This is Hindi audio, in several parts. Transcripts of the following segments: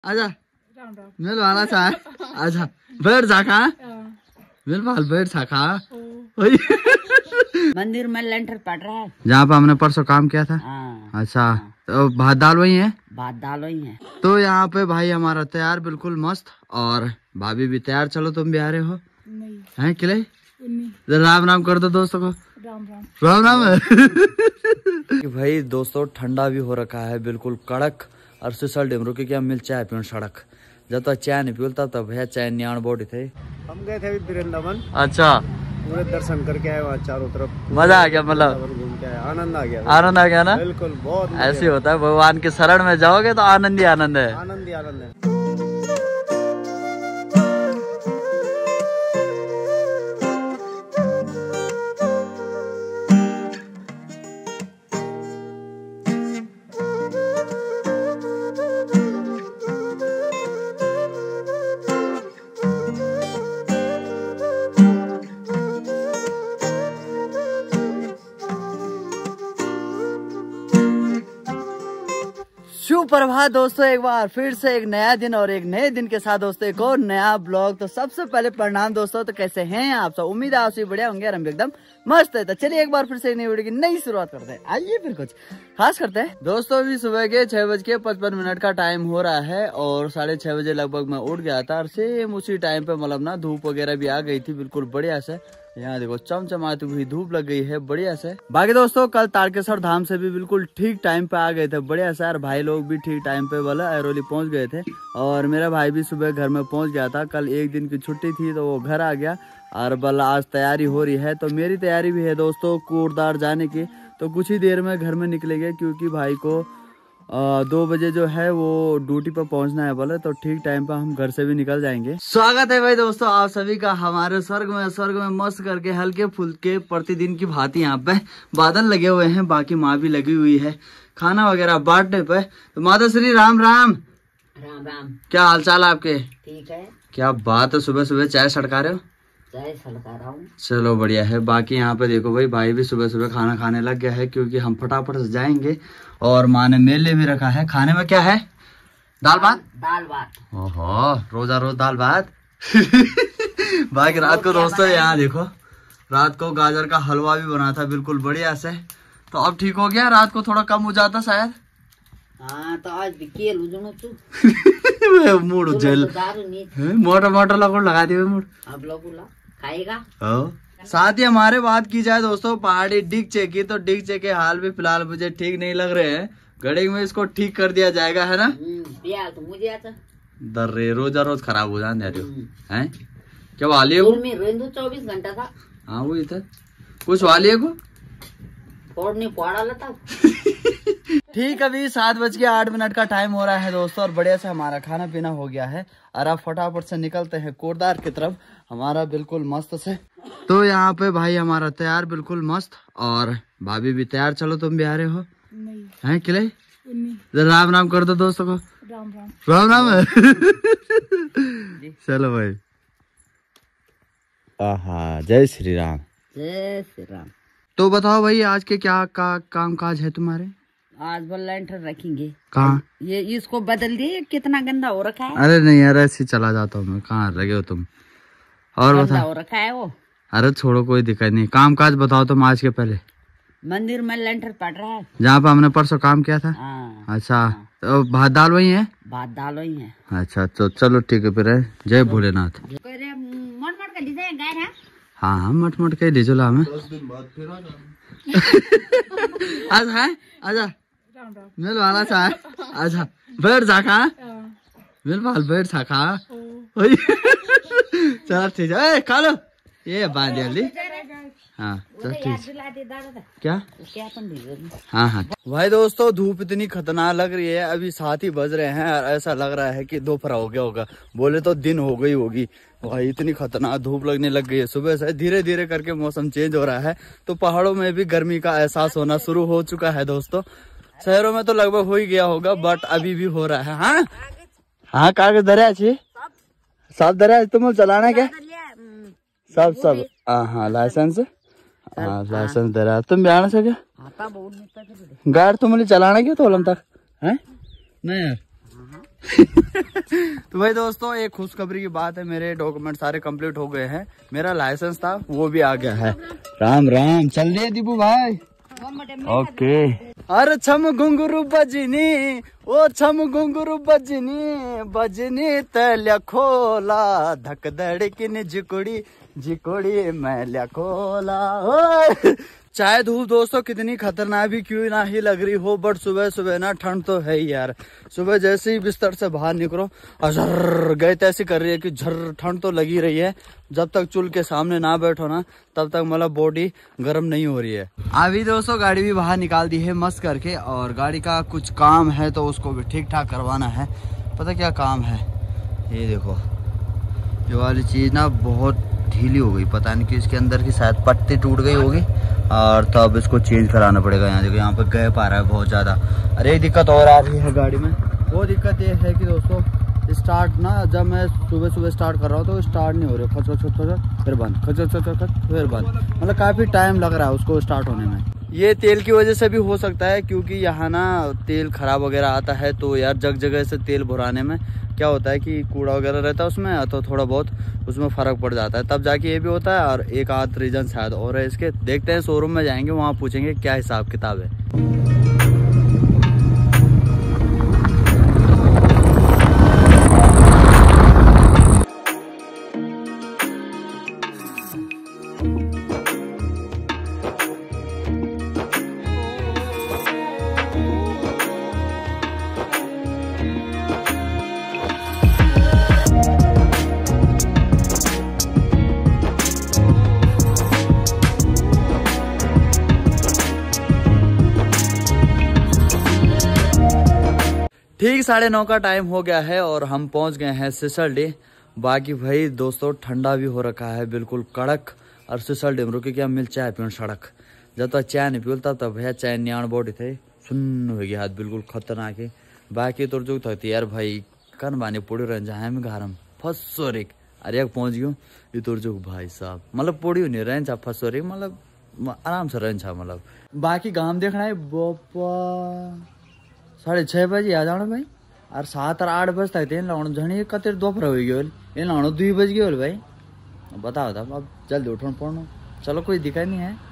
आजा मिल वाला सा आजा बैठ जा खा मिल वाल बैठ सा खा मंदिर में लेंटर पड़ रहा है जहाँ पे हमने परसों काम किया था। अच्छा तो भात दाल वही है। भात दाल वही है। तो यहाँ पे भाई हमारा तैयार बिल्कुल मस्त और भाभी भी तैयार। चलो तुम भी आ रहे हो हैं किले राम राम कर दो दोस्तों को। राम राम भाई दोस्तों ठंडा भी हो रखा है बिल्कुल कड़क और सुसल डिमरू की क्या मिल चाय पीण सड़क जब तक चाय नहीं पील तब भैया चाय नियाण बोटी थे। हम गए थे वृंदावन। अच्छा पूरे दर्शन करके आए वहाँ चारों तरफ। मजा आ गया मतलब घूम के आए आनंद आ गया। आनंद आ गया ना बिल्कुल बहुत ऐसे होता है भगवान के शरण में जाओगे तो आनंद ही आनंद है। आनंद ही आनंद है। सुप्रभात दोस्तों, एक बार फिर से एक नया दिन और एक नए दिन के साथ दोस्तों एक और नया ब्लॉग। तो सबसे पहले प्रणाम दोस्तों। तो कैसे हैं आप सब? उम्मीद है आप सभी बढ़िया होंगे और हम एकदम मस्त है। तो चलिए एक बार फिर से एक नई वीडियो की नई शुरुआत करते हैं। आइए फिर कुछ खास करते हैं दोस्तों। अभी सुबह के 6:55 का टाइम हो रहा है और 6:30 बजे लगभग मैं उठ गया था और सेम उसी टाइम पे मतलब ना धूप वगैरह भी आ गई थी बिल्कुल बढ़िया से। यहाँ देखो चमचमाती हुई धूप लग गई है बढ़िया से। बाकी दोस्तों कल तारकेश्वर धाम से भी बिल्कुल ठीक टाइम पे आ गए थे बढ़िया से और भाई लोग भी ठीक टाइम पे बोला ऐरोली पहुंच गए थे और मेरा भाई भी सुबह घर में पहुंच गया था। कल एक दिन की छुट्टी थी तो वो घर आ गया और बल्ला आज तैयारी हो रही है। तो मेरी तैयारी भी है दोस्तों कोटद्वार जाने की। तो कुछ ही देर में घर में निकलेंगे क्योंकि भाई को 2 बजे जो है वो ड्यूटी पर पहुंचना है बोले। तो ठीक टाइम पर हम घर से भी निकल जाएंगे। स्वागत है भाई दोस्तों आप सभी का हमारे स्वर्ग में मस्त करके हल्के फुल्के प्रतिदिन की भांति यहाँ पे बादल लगे हुए हैं। बाकी माँ भी लगी हुई है खाना वगैरह बांटने पे। तो माता श्री राम राम। राम राम। क्या हाल चाल आपके? ठीक है। क्या बात है, सुबह सुबह चाय सड़का रहे हो? चाय सड़का रहा हूँ। चलो बढ़िया है। बाकी यहाँ पे देखो भाई भी सुबह सुबह खाना खाने लग गया है क्योंकि हम फटाफट से जाएंगे। और माँ ने मेरे लिए भी रखा है खाने में। क्या है? दाल भात। दाल भात। ओहो रोजा रोज दाल भात बाकी रात को दोस्तों यहाँ देखो रात को गाजर का हलवा भी बना था बिल्कुल बढ़िया से। तो अब ठीक हो गया, रात को थोड़ा कम हो जाता शायद। हाँ तो आज भी मूड उज्जैल मोटर मोटर लगोड़ लगा दिए मूड। अब लोग खाएगा। साथ ही हमारे बात की जाए दोस्तों पहाड़ी डिगचे की। तो डिगचे के हाल भी फिलहाल मुझे ठीक नहीं लग रहे हैं। घड़ी में इसको ठीक कर दिया जाएगा है ना। तो मुझे आता दर्रे रोजा रोज खराब हो जाने हैं। क्या वालिए को 24 घंटा था। हाँ वही था कुछ वालिए को ठीक अभी 7:08 का टाइम हो रहा है दोस्तों और बढ़िया से हमारा खाना पीना हो गया है और अब फटाफट से निकलते हैं कोटद्वार की तरफ हमारा बिल्कुल मस्त से। तो यहाँ पे भाई हमारा तैयार बिल्कुल मस्त और भाभी भी तैयार। चलो तुम भी आ रहे हो हैं किले राम राम कर दो दोस्तों को। राम राम चलो भाई। आहा जय श्री राम। जय श्री राम। तो बताओ भाई आज के क्या काम काज है तुम्हारे? आज वो लेंटर रखेंगे। कहाँ? ये इसको बदल दिए कितना गंदा हो रखा है। अरे नहीं यार ऐसे चला जाता हूँ मैं। कहाँ लगे हो तुम? और गंदा बताओ। हो रखा है वो। अरे छोड़ो कोई दिक्कत नहीं। काम काज बताओ तुम आज के पहले। मंदिर में लेंटर पड़ रहा है जहाँ पे हमने परसों काम किया था। अच्छा तो भात दाल वही है। भात दाल वही है। अच्छा तो चलो ठीक है फिर। जय भोलेनाथ। हाँ हाँ मट मट के ले चलो हमें। आजा आजा मिल वाला सा आजा बैठ जा खा मिल वाल बैठ सा खा चल ठीक है खा लो ये बांध जल्दी। हाँ चल ठीक। क्या? हाँ हाँ भाई दोस्तों धूप इतनी खतरनाक लग रही है। अभी 7 ही बज रहे हैं और ऐसा लग रहा है कि दोपहर हो गया होगा। बोले तो दिन हो गई होगी भाई। इतनी खतरनाक धूप लगने लग गई है सुबह से। धीरे धीरे करके मौसम चेंज हो रहा है तो पहाड़ों में भी गर्मी का एहसास होना शुरू हो चुका है दोस्तों। शहरों में तो लगभग हो ही गया होगा बट अभी भी हो रहा है। हाँ हाँ कागज दरिया छी सब दरिया तुम चलाना क्या सब हाँ लाइसेंस हाँ लाइसेंस दे रहा। तुम बयान से क्या गाड़ी तुम चलाना क्या तो तक है नहीं यार तो भाई दोस्तों एक खुशखबरी की बात है, मेरे डॉक्यूमेंट सारे कंप्लीट हो गए हैं। मेरा लाइसेंस था वो भी आ गया है। राम राम, चल रही है दीपू भाई। ओके। अरे छम घुंगरू बजनी, ओ छम घुंगरू बजनी, बजनी तल्या खोला, धक धड़किन जिकुड़ी जिकुड़ी मैं खोला। चाहे धूप दोस्तों कितनी खतरनाक भी क्यों ना ही लग रही हो, बट सुबह सुबह ना ठंड तो है ही यार। सुबह जैसे ही बिस्तर से बाहर निकलो अजर गए तैसी कर रही है कि झर, ठंड तो लगी रही है। जब तक चूल्हे के सामने ना बैठो ना तब तक मतलब बॉडी गर्म नहीं हो रही है। अभी दोस्तों गाड़ी भी बाहर निकाल दी है मस्त करके, और गाड़ी का कुछ काम है तो उसको भी ठीक ठाक करवाना है। पता क्या काम है, ये देखो ये वाली चीज ना बहुत ढीली हो गई, पता नहीं कि इसके अंदर की शायद पट्टी टूट गई होगी, और तब इसको चेंज कराना पड़ेगा। यहाँ देखो यहाँ पे गैप आ रहा है बहुत ज्यादा। अरे एक दिक्कत और आ रही है गाड़ी में, वो दिक्कत ये है कि दोस्तों स्टार्ट ना, जब मैं सुबह सुबह स्टार्ट कर रहा हूँ तो स्टार्ट नहीं हो रहा, खच खच खच फिर बंद, खच खच खच फिर बंद, मतलब काफी टाइम लग रहा है उसको स्टार्ट होने में। ये तेल की वजह से भी हो सकता है, क्योंकि यहाँ ना तेल खराब वगैरह आता है, तो यार जगह से तेल भराने में क्या होता है कि कूड़ा वगैरह रहता है उसमें, तो थोड़ा बहुत उसमें फर्क पड़ जाता है, तब जाके ये भी होता है। और एक आध रीजन शायद और है इसके, देखते हैं शोरूम में जाएंगे, वहाँ पूछेंगे क्या हिसाब किताब है। ठीक 9:30 का टाइम हो गया है और हम पहुंच गए हैं सिसलडी। बाकी भाई दोस्तों ठंडा भी हो रखा है बिल्कुल कड़क, और सिसलडी में रुके क्या मिल चाय पीण सड़क। जब तक चाय नहीं पील तब तक भैया चाय नियाण बॉडी थे सुन्न हो गया हाथ बिल्कुल खतरनाक है। बाकी तो जो थी यार भाई कन बाने पोड़ी रह जाए में घारम फसोरिक, अरे पहुंच गयो ये तो जो भाई साहब मतलब पोड़ी नहीं रह जा फसोरिक, मतलब आराम से रह जा। मतलब बाकी गांव देखना है बोपा 6:30 बजे आ जाना भाई, और 7 और 8 बजे तक लाउन झणी कते दोपहर हो गयो, ये लाउन 2 बज गयो भाई। बताओ था अब जल्दी उठो पड़नो, चलो कोई दिक्कत नहीं है।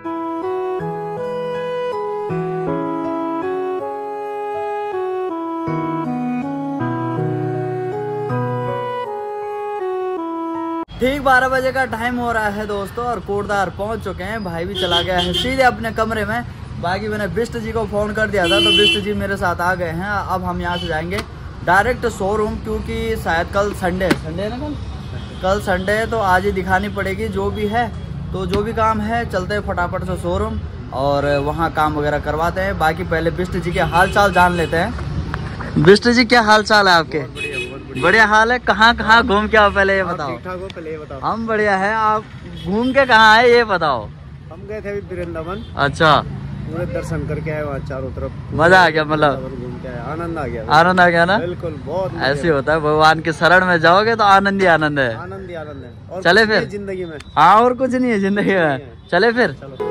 ठीक 12 बजे का टाइम हो रहा है दोस्तों, और कोटदार पहुंच चुके हैं। भाई भी चला गया है सीधे अपने कमरे में। बाकी मैंने बिष्ट जी को फोन कर दिया था तो बिष्ट जी मेरे साथ आ गए हैं। अब हम यहाँ से जाएंगे डायरेक्ट शोरूम, क्योंकि शायद कल संडे है ना, कल संडे है तो आज ही दिखानी पड़ेगी जो भी है। तो जो भी काम है चलते हैं फटाफट से शोरूम और वहाँ काम वगैरह करवाते हैं। बाकी पहले बिष्ट जी के हाल चाल जान लेते हैं। बिष्ट जी क्या हाल चाल है आपके? बढ़िया हाल है। कहाँ कहाँ घूम के आओ पहले ये बताओ। ठीक ठाक हो, पहले ये बताओ। हम बढ़िया है, आप घूम के कहाँ है ये बताओ। हम गए थे वृंदावन। अच्छा, पूरे दर्शन करके आए वहाँ चारों तरफ, मजा आ गया, मतलब घूम के आए, आनंद आ गया। आनंद आ गया ना? बिल्कुल, बहुत ऐसे होता है, भगवान के शरण में जाओगे तो आनंद ही आनंद है। आनंद ही आनंद है। और चले फिर जिंदगी में हाँ, और कुछ नहीं है जिंदगी में। चले फिर।